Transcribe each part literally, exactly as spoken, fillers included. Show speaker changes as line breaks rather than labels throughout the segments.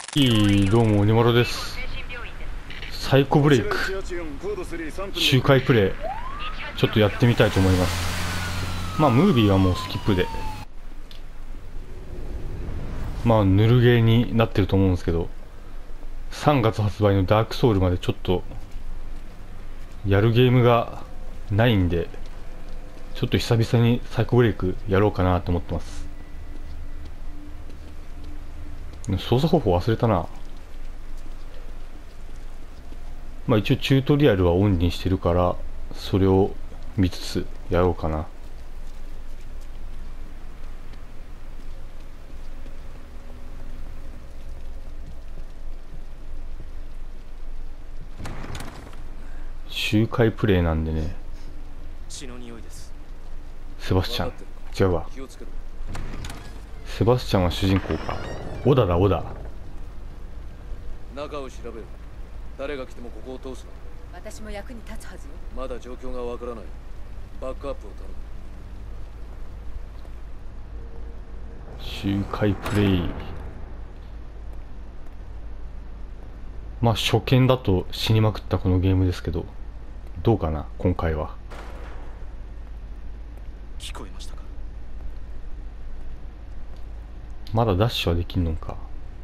いい、どうも、鬼丸です。サイコブレイク、周回プレイ、ちょっとやってみたいと思います。まあ、ムービーはもうスキップで。まあ、ぬるゲーになってると思うんですけど、さんがつ発売のダークソウルまでちょっと、やるゲームがないんで、ちょっと久々にサイコブレイクやろうかなと思ってます。操作方法忘れたな。まあ一応チュートリアルはオンにしてるから、それを見つつやろうかな。周回プレイなんでね。セバスチャン。違うわ。セバスチャンは主人公か。オダだ、オダ。
中を調べる。誰が来てもここを通すな。
私も役に立つはずよ。
まだ状況がわからない。バックアップを頼む。
周回プレイ。まあ初見だと死にまくったこのゲームですけど、どうかな今回は。
聞こえましたか？
まだダッシュはできんのか。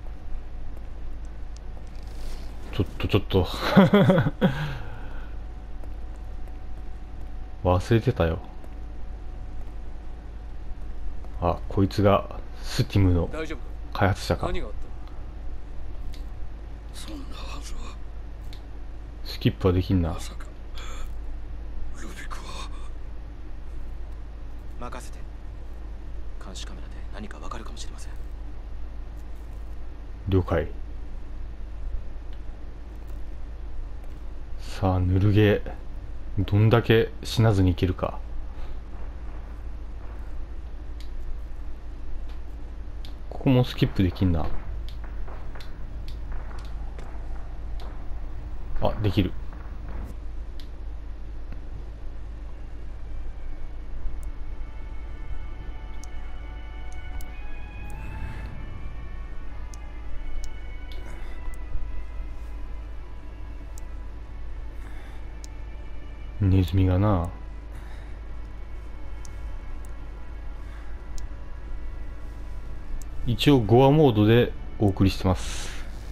ちょっとちょっと忘れてたよ。あ、こいつがスティムの開発者か。
何があった？そんなはずは。
スキップはできんな。
まさかルビクは。任せて。監視カメラで何かわかるかもしれません。
了解。さあ、ぬるゲーどんだけ死なずにいけるか。ここもスキップできんな。あ、できる。ネズミがな。一応ゴアモードでお送りしてます。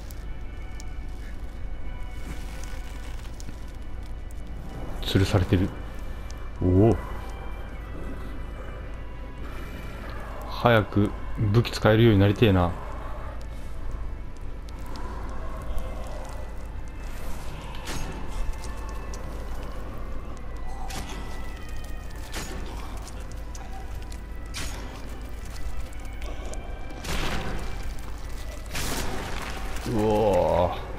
吊るされてる。おお、早く武器使えるようになりてえな。うおー、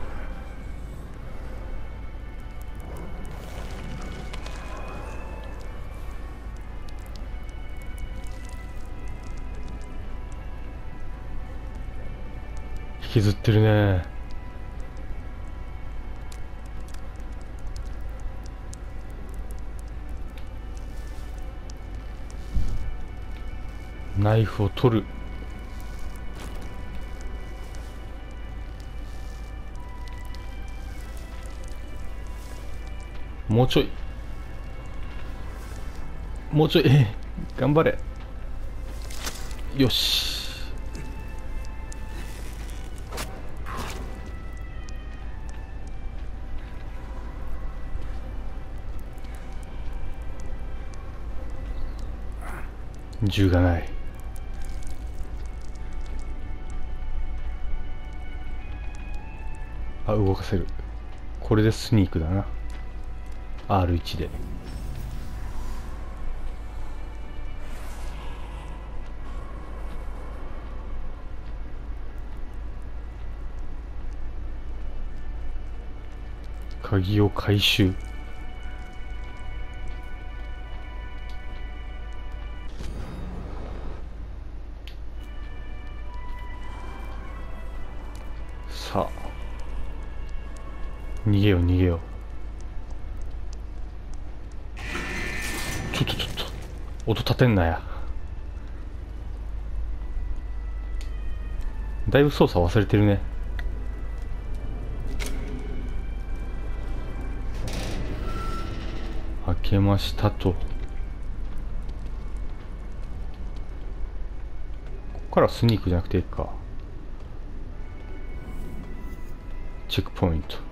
引きずってるね。ナイフを取る。もうちょい、もうちょい、えー、頑張れ。よし。銃がない。あ、動かせる。これでスニークだな。 アールワン で。鍵を回収。さあ、逃げよう逃げよう。ちょっとちょっと音立てんなや。だいぶ操作忘れてるね。 けましたと。ここからスニークじゃなくていいか。チェックポイント。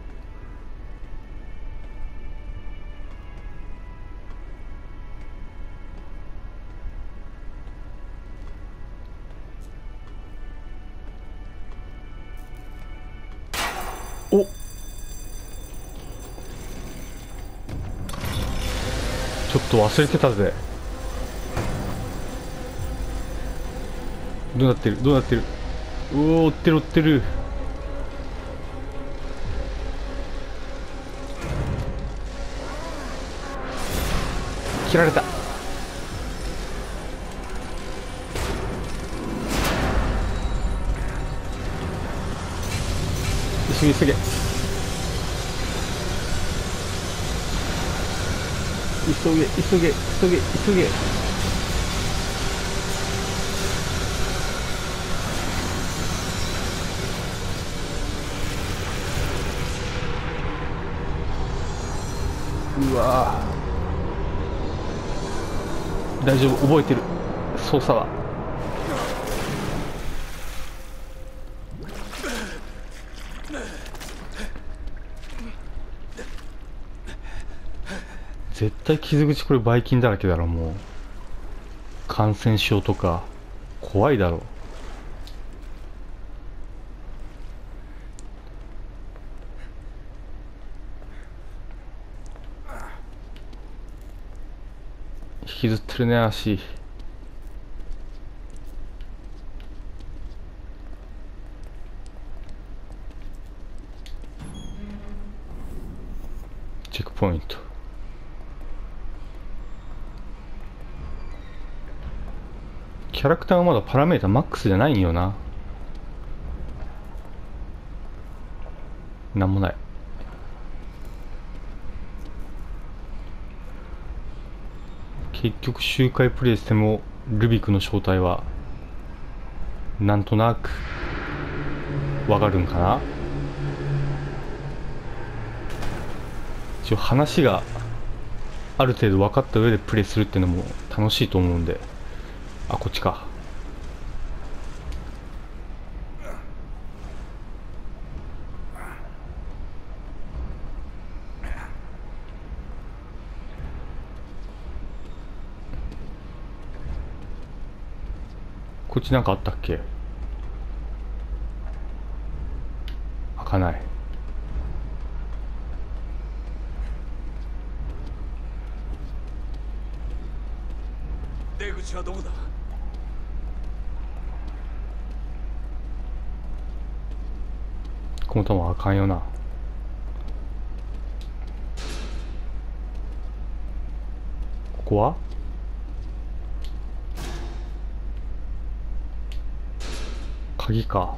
おっ、ちょっと忘れてたぜ。どうなってるどうなってる。うおー、追ってる追ってる。切られた。急げ急げ急げ急げ急げ急げ。うわー、大丈夫、覚えてる操作は。絶対傷口こればい菌だらけだろ。もう感染症とか怖いだろ。引きずってるね、足。チェックポイント。キャラクターはまだパラメータマックスじゃないんよな。なんもない。結局周回プレイしてもルビックの正体はなんとなくわかるんかな。一応話がある程度分かった上でプレイするっていうのも楽しいと思うんで。あ、こっちか。こっちなんかあったっけ。開かない。
出口はどこだ。
この球あかんよな。ここは鍵か。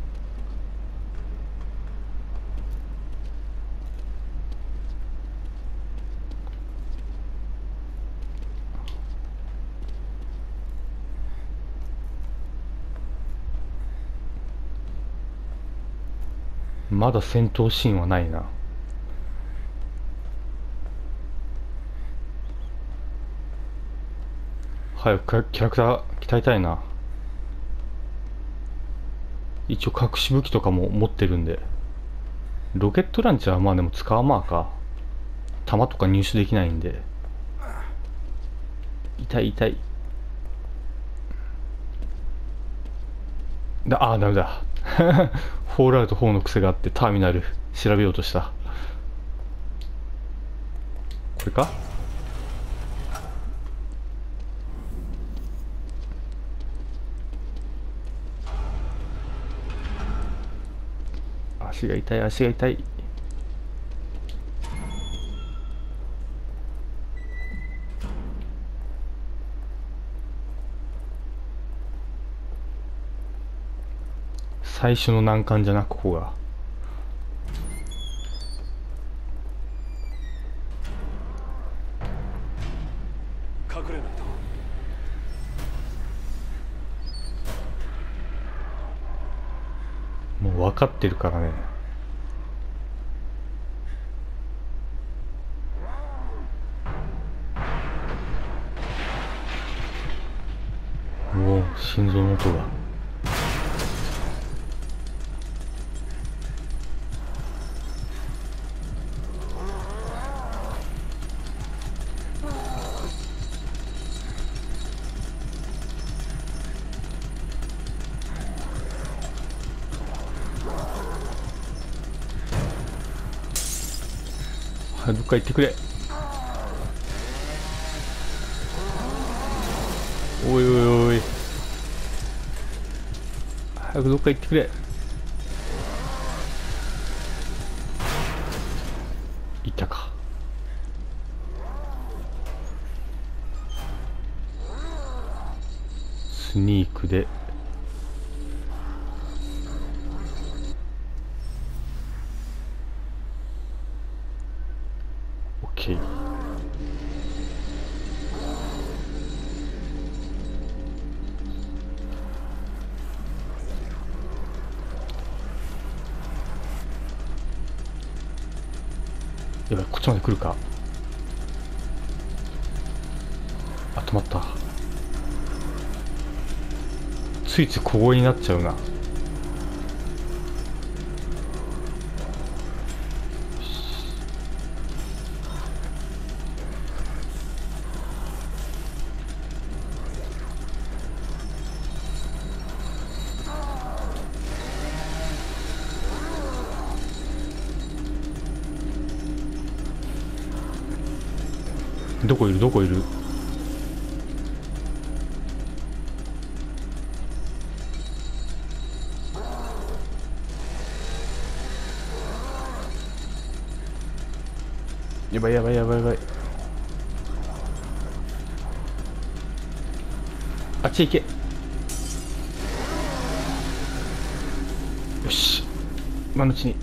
まだ戦闘シーンはないな。早くキャラクター鍛えたいな。一応隠し武器とかも持ってるんで。ロケットランチャーはまあでも使わまあか。弾とか入手できないんで。痛い痛い。だ、あーダメだ。フォールアウトフォーの癖があってターミナル調べようとした。これか。足が痛い足が痛い。最初の難関じゃなく、ここが
隠れないと。
もう分かってるからね。 音が。はい、どっか行ってくれ。おいおいおい、早くどっか行ってくれ。いたか。スニークでオッケー。やばい、こっちまで来るか。あ、止まった。ついつい小声になっちゃうな。どこいるどこいる。やばいやばいやばいやばい。あっち行け。よし、今のうちに。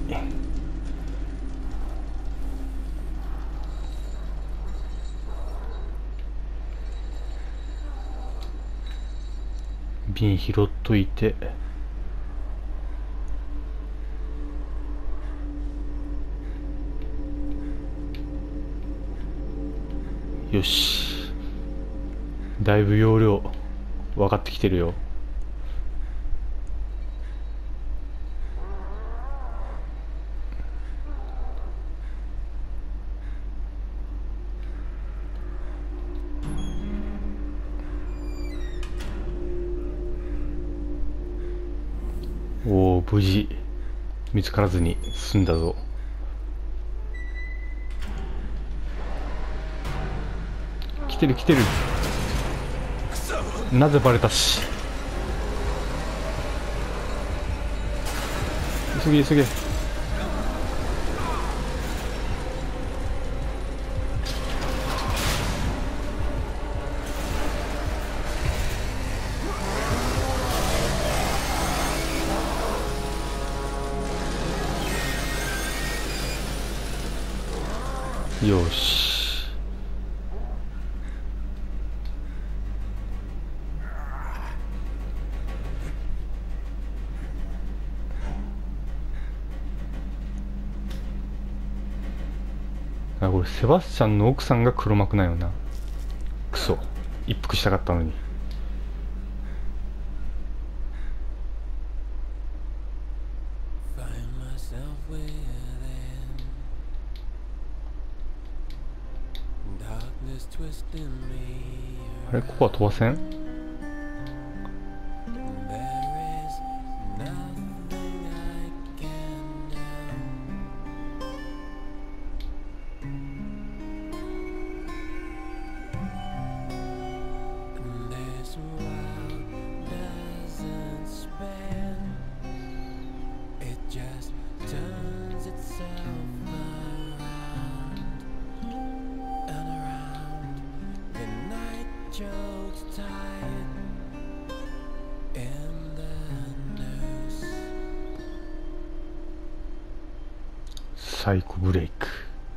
瓶拾っといて。よし、だいぶ容量分かってきてるよ。おお、無事見つからずに済んだぞ。来てる来てる。なぜバレたし。急げ急げ。よし、あ、これセバスチャンの奥さんが黒幕なんよな。クソ、一服したかったのに。あれ、ここは飛ばせん。サイコブレイク。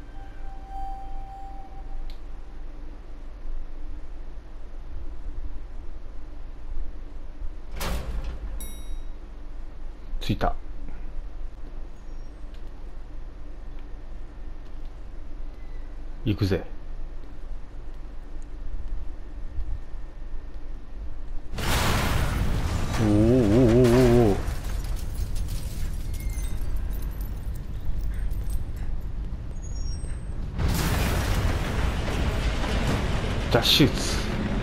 着いた。行くぜ。 脱出。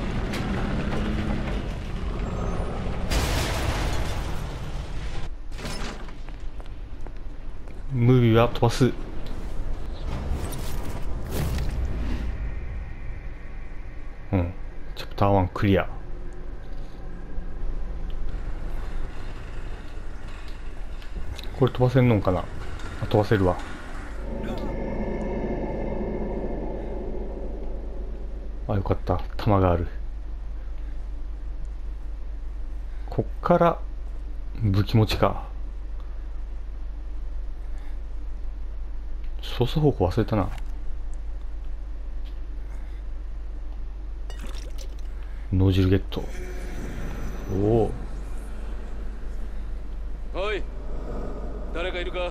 ムービーは飛ばす。うん、チャプターワンクリア。これ飛ばせんのんかな。あ、飛ばせるわ。あ、よかった、弾がある。こっから武器持ちか。操作方法忘れたな。脳汁ゲット。おお。
おい、誰かいるか？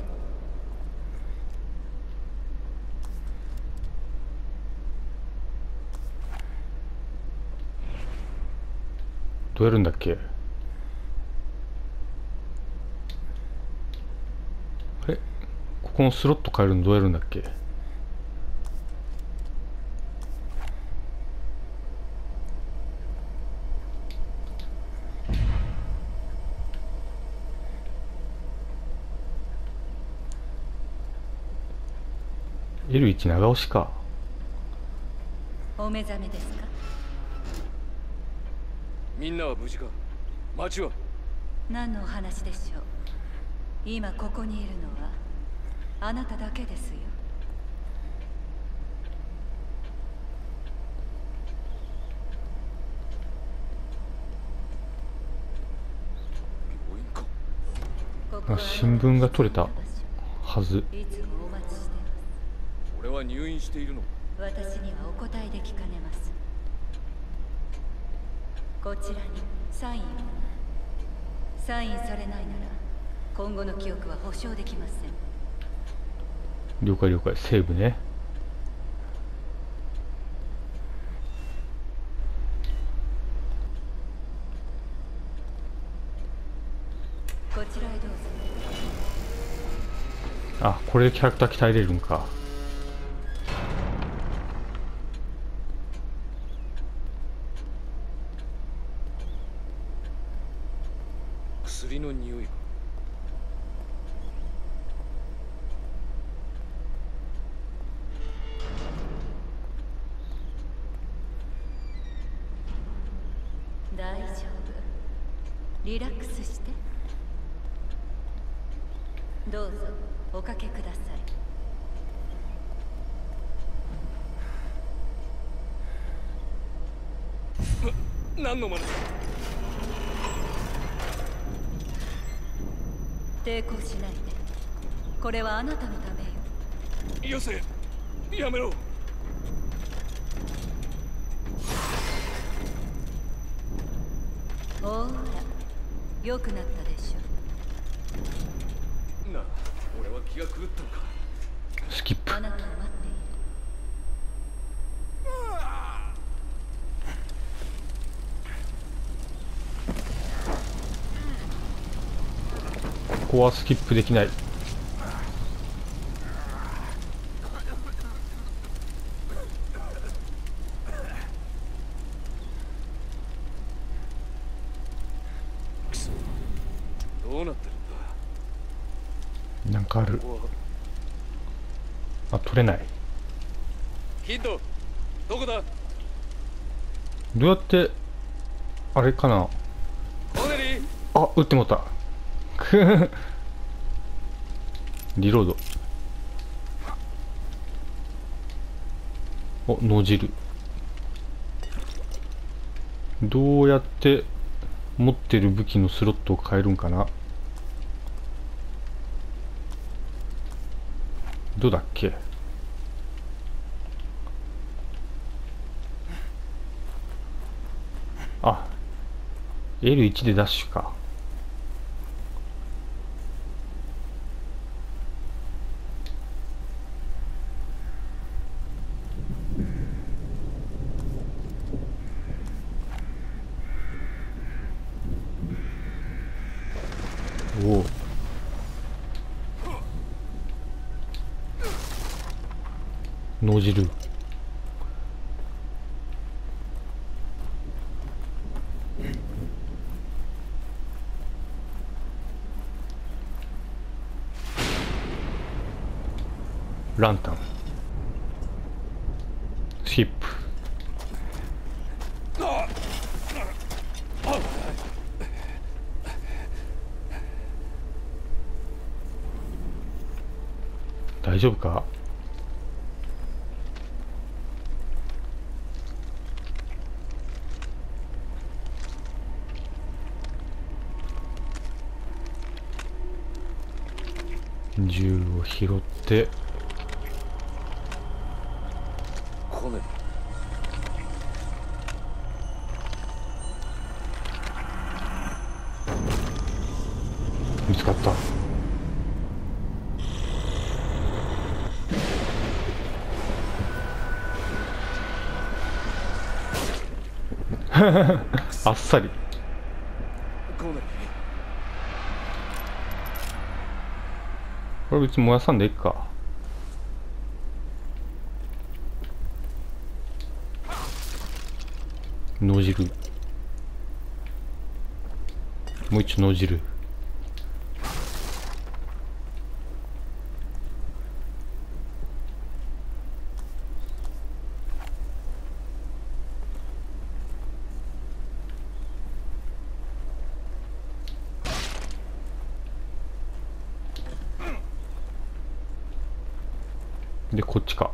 どうやるんだっけ。あれ、ここのスロット変えるのどうやるんだっけ。エルワン 長押しか。
お目覚めですか？
みんなは無事か？町は？
何のお話でしょう。今ここにいるのはあなただけですよ。
病院か？
ここは
新聞が取れたはず。
いつもお待ちしてます。
俺は入院しているの？
私にはお答えできかねます。こちらにサインを。サインされないなら今後の記憶は保証できません。
了解了解。セーブね。
こちらへどうぞ。
あ、これでキャラクター鍛えれるんか。
薬の匂いが。
大丈夫。リラックスして。どうぞおかけください。
何の真似？
抵抗しないで。これはあなたのためよ。
よせ、やめろ。
ほーら、良くなったでし
なあ、俺は気が狂ったのか？
スキップ。
ょ。あなたを待っている。
ここはスキップできない。
どうなってるんだ？
なんかある。
ここは
あ、取れない。
キッド、どこだ？
どうやって、あれかな。
コネリー。
あ、撃ってもった。リロード。お、脳汁。どうやって持ってる武器のスロットを変えるんかな。どうだっけ。あ、エルワン でダッシュか。おお。脳汁。 ランタン、スキップ。大丈夫か？銃を拾って、
コネル。
見つかった。あっさり。
コネル。
これ別に燃やさんでいいか。脳汁。もう一度脳汁。で、こっちか。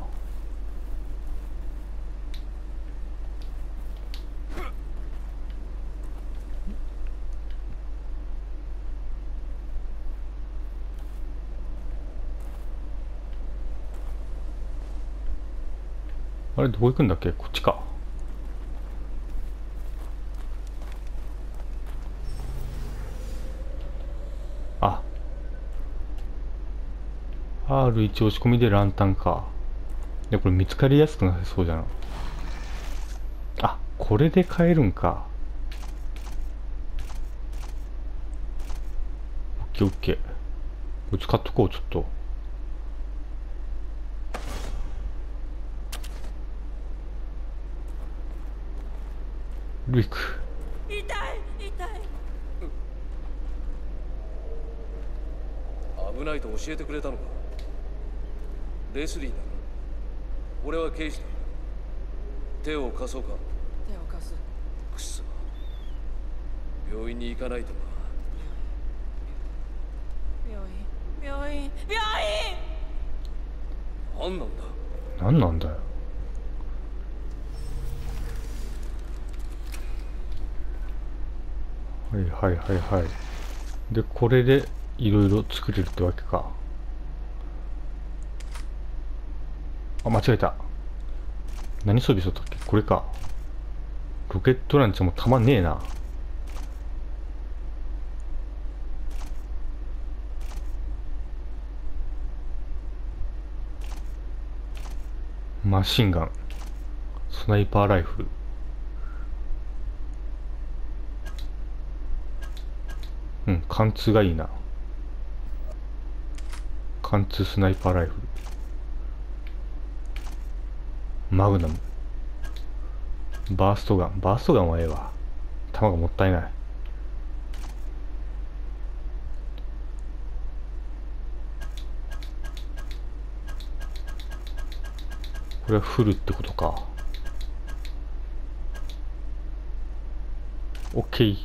あれ、どこ行くんだっけ？こっちか。あ。アールワン 押し込みでランタンか。で、これ見つかりやすくなさそうじゃな。あ、これで買えるんか。オッケーオッケー。こっち買っとこう、ちょっと。ルイク。
痛い痛い。
危ないと教えてくれたのか。レスリーだ。俺は刑事だ。手を貸そうか。
手を貸す。
くそ。病院に行かないとな。
病院病院病院。
何なんだ。
何なんだよ。はいはいはいはい。で、これでいろいろ作れるってわけか。あ、間違えた。何装備しとったっけ？これか。ロケットランチャーも弾ねえな。マシンガン、スナイパーライフル。うん、貫通がいいな。貫通スナイパーライフル。マグナム。バーストガン。バーストガンはええわ。弾がもったいない。これはフルってことか。オッケー。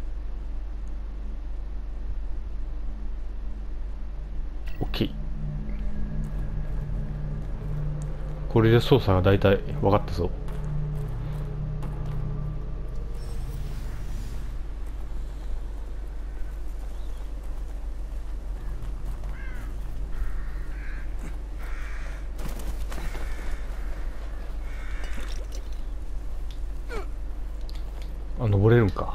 オッケー。これで操作が大体分かったぞ。あ、登れるんか。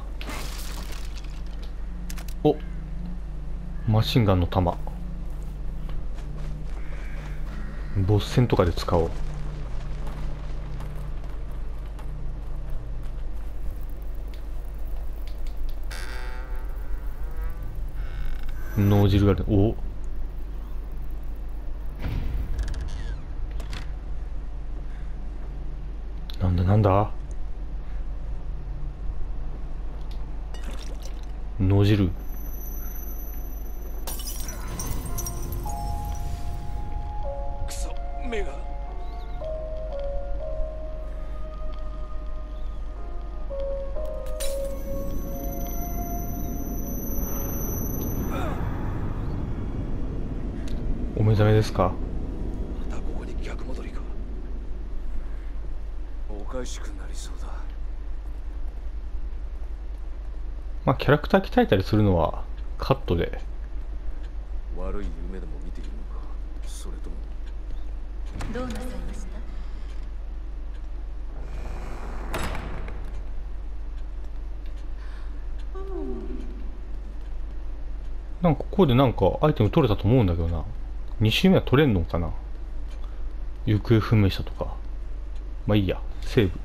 お、マシンガンの弾。ボス戦とかで使おう。脳汁がある。お、なんだなんだ。脳汁。
くそ。 めが。
お目覚めですか？
またここに逆戻りか。おかしくなりそうだ。
まあキャラクター鍛えたりするのはカットで。
悪い夢でも見ているのか、それとも。
どうなさいました？
なんかここでなんかアイテム取れたと思うんだけどな。に周目は取れんのかな。行方不明者とか。まあいいや、セーブ。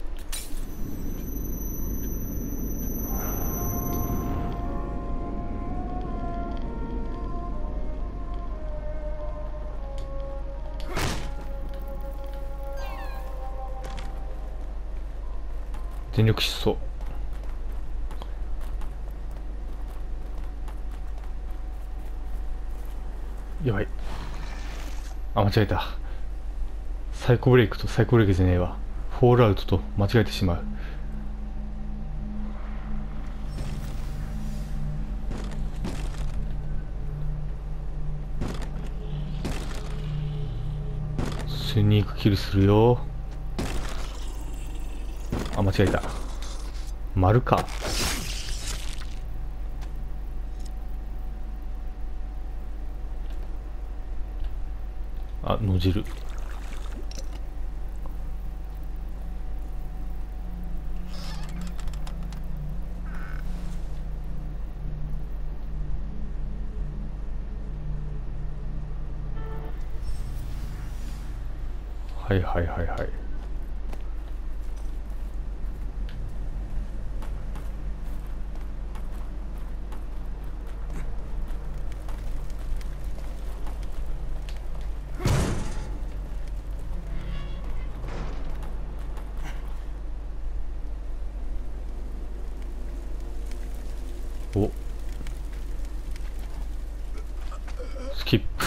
全力疾走。やばい。あ、間違えた。サイコブレイクとサイコブレイクじゃねえわ。フォールアウトと間違えてしまう。スニークキルするよ。あ、間違えた。丸か。あ、のじる。はいはいはいはい。お、スキップ。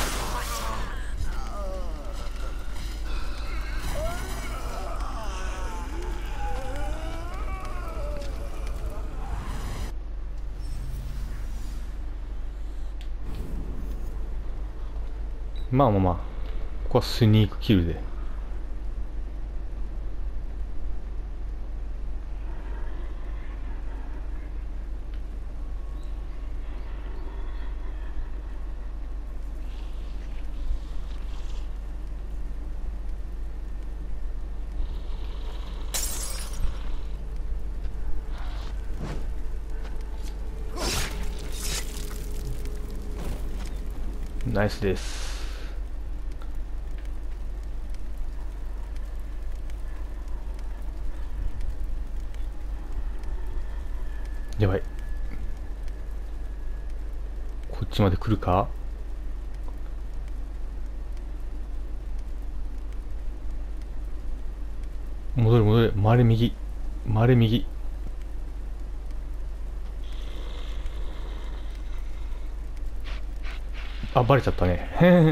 まあまあまあ、ここはスニークキルで。ナイスです。やばい。こっちまで来るか？戻れ戻れ。回れ右。回れ右。あ、バレちゃったね。へへへ。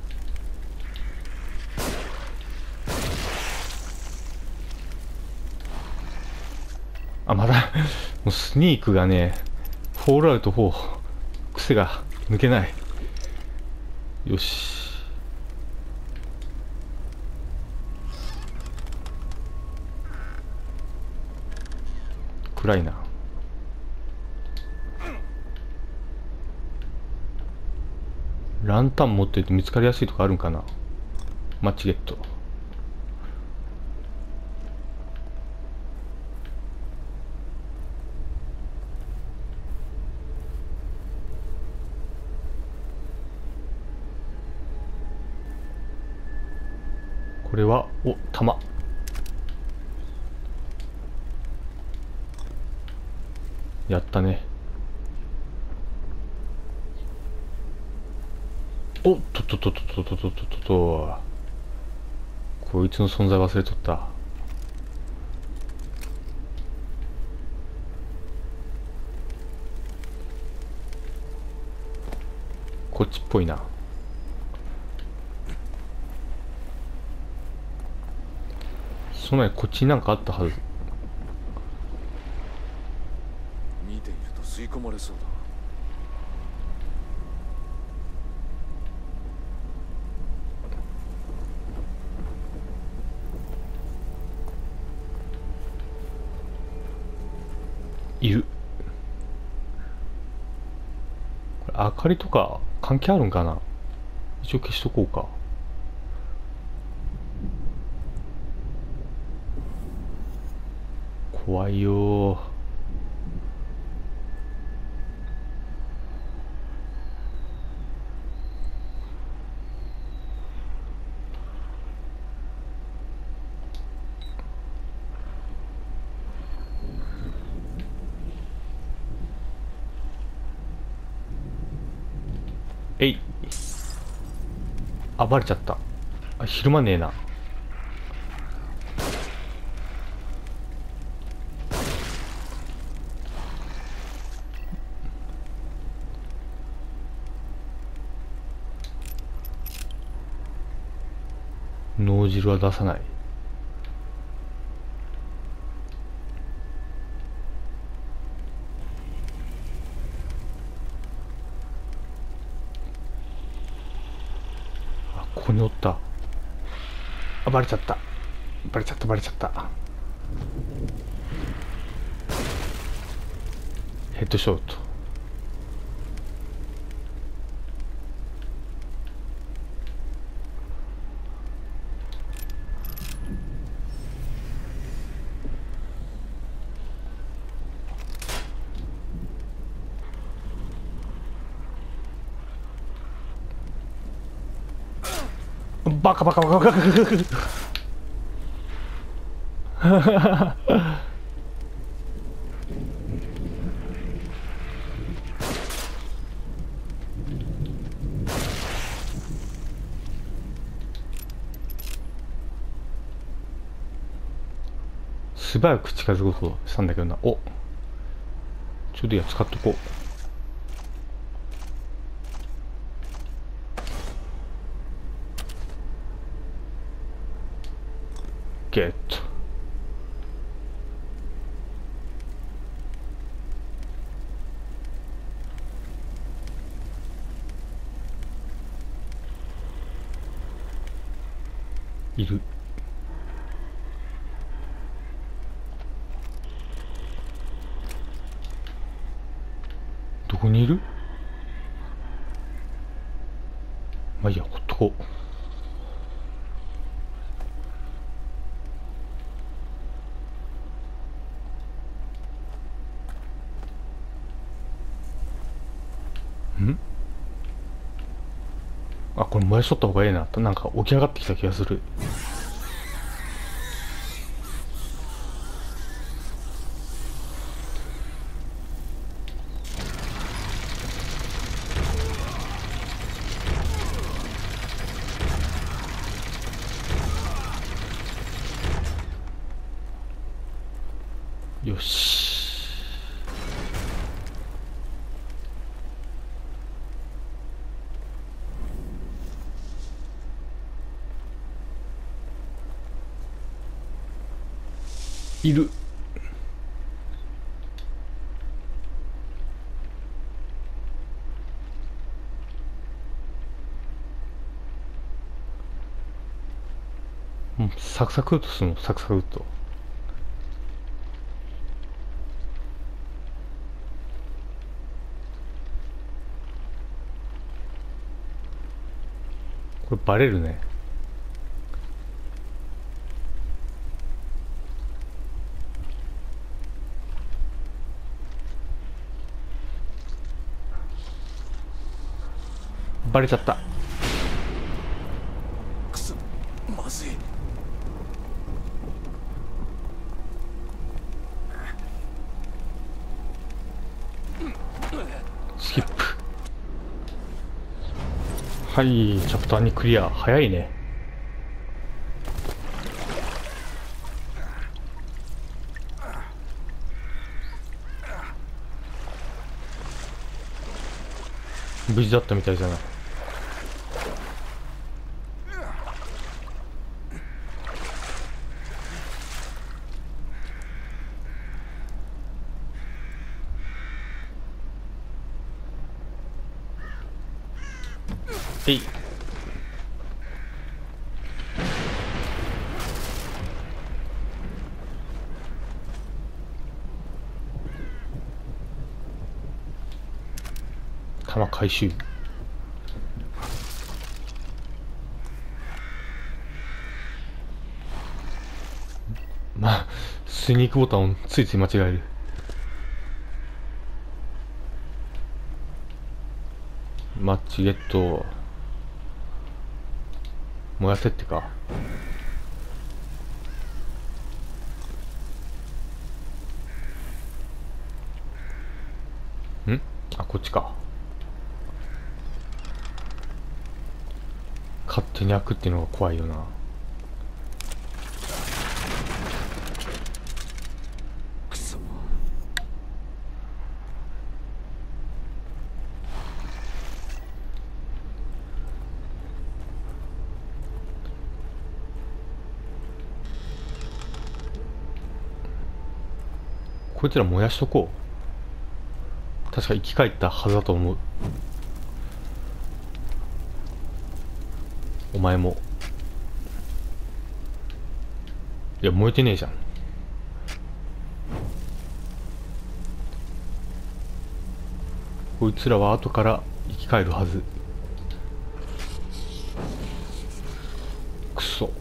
あ、まだもうスニークがね、フォールアウトフォー、癖が抜けない。よし。暗いな。ランタン持ってると見つかりやすいとかあるんかな。マッチゲット。これは、お、弾。やったね。おっとっとっとっとっとっとっとっとっと。こいつの存在忘れとった。こっちっぽいな。 その前にこっちになんかあったはず。
見ていると吸い込まれそうだ。
いる。これ明かりとか関係あるんかな。一応消しとこうか。怖いよー。えい。あ、バレちゃった。あ、昼間ねえな。脳汁は出さない。あ、ここにおった。あ、バレちゃった。バレちゃった、バレちゃった。ヘッドショット。バカバカバカバカバカ素早く近づこうとしたんだけどな。お、ちょうどいいや、使っとこう。ゲット。いる。どこにいる？まあいいや、ほっとこう。ん？あ、これ燃やしとった方がええな。なんか起き上がってきた気がする。よし。いる。うん、サクサクっとするの、サクサクっと。これバレるね。バレちゃった。
くそ、まずい。
スキップ。はい、チャプターにクリア。早いね。無事だったみたいじゃない。 えい。弾回収。まあスニークボタンをついつい間違える。マッチゲット。燃やせってか。ん？あ、こっちか。勝手に開くっていうのが怖いよな。
くそ。
こいつら燃やしとこう。確か生き返ったはずだと思う。お前も。いや、燃えてねえじゃん。こいつらは後から生き返るはず。くそ。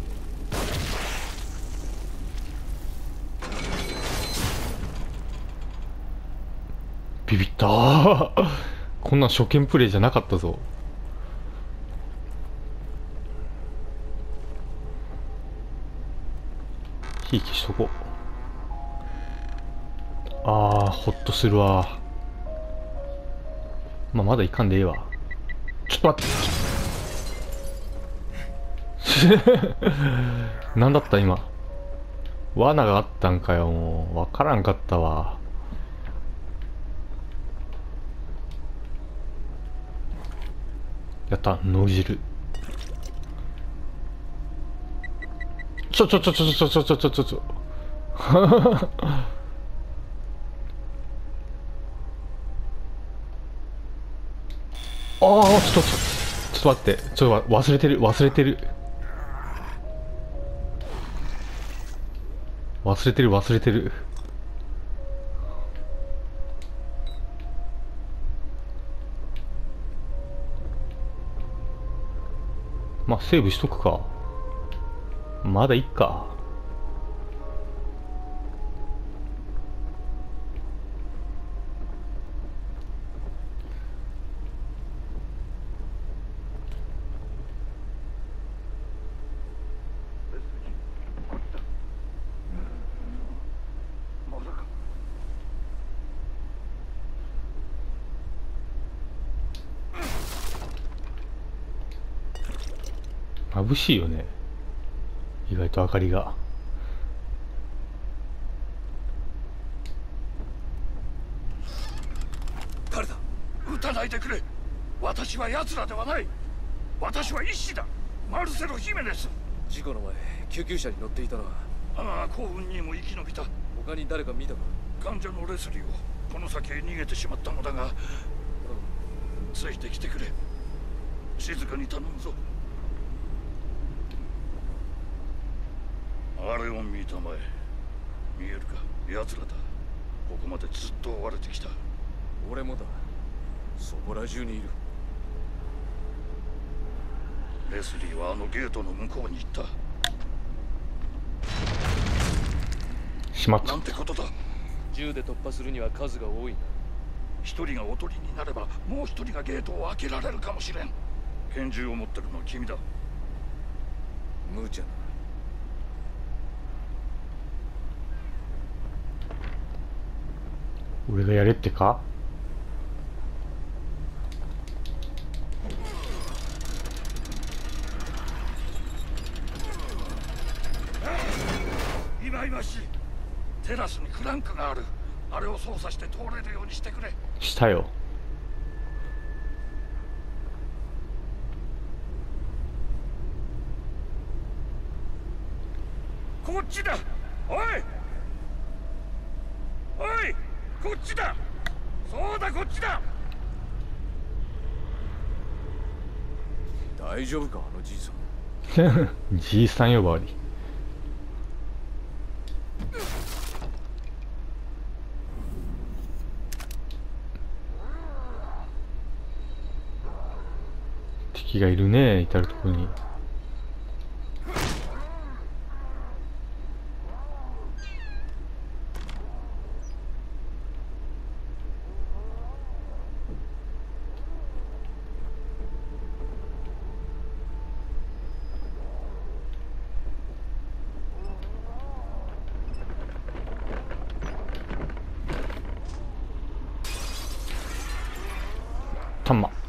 ビビったーこんなん初見プレイじゃなかったぞ。火消しとこう。あー、ほっとするわ。まあ、まだいかんでええわ。ちょっと待ってなんだった今。罠があったんかよ。もうわからんかったわ。やった、脳汁。ちょちょちょちょちょちょちょちょちょちょああ、ちょっとちょっと待って、ちょっと忘れてる忘れてる忘れてる忘れてる。まあセーブしとくか。まだいっか。眩しいよね、意外と明かりが。
誰だ。撃たないでくれ。私は奴らではない。私は医師だ。マルセロ・ヒメネス。
事故の前救急車に乗っていたのは。
ああ、幸運にも生き延びた。
他に誰か見たか。
患者のレスリーをこの先へ逃げてしまったのだが、ついてきてくれ。静かに頼むぞ。あれを見たまえ。見えるか、奴らだ。ここまでずっと追われてきた。
俺もだ。そこら中にいる。
レスリーはあのゲートの向こうに行った。
しまった。
なんてことだ。
銃で突破するには数が多いな。
一人がおとりになればもう一人がゲートを開けられるかもしれん。拳銃を持ってるのは君だ。
無茶な。
俺がやれってか。
今今しい。テラスにクランクがある。あれを操作して通れるようにしてくれ。
したよ。
こっちだ。おいおい、こっちだ。そうだ、こっちだ。
大丈夫かあのじいさん。
じいさん呼ばわり。敵がいるね、至るところに。たま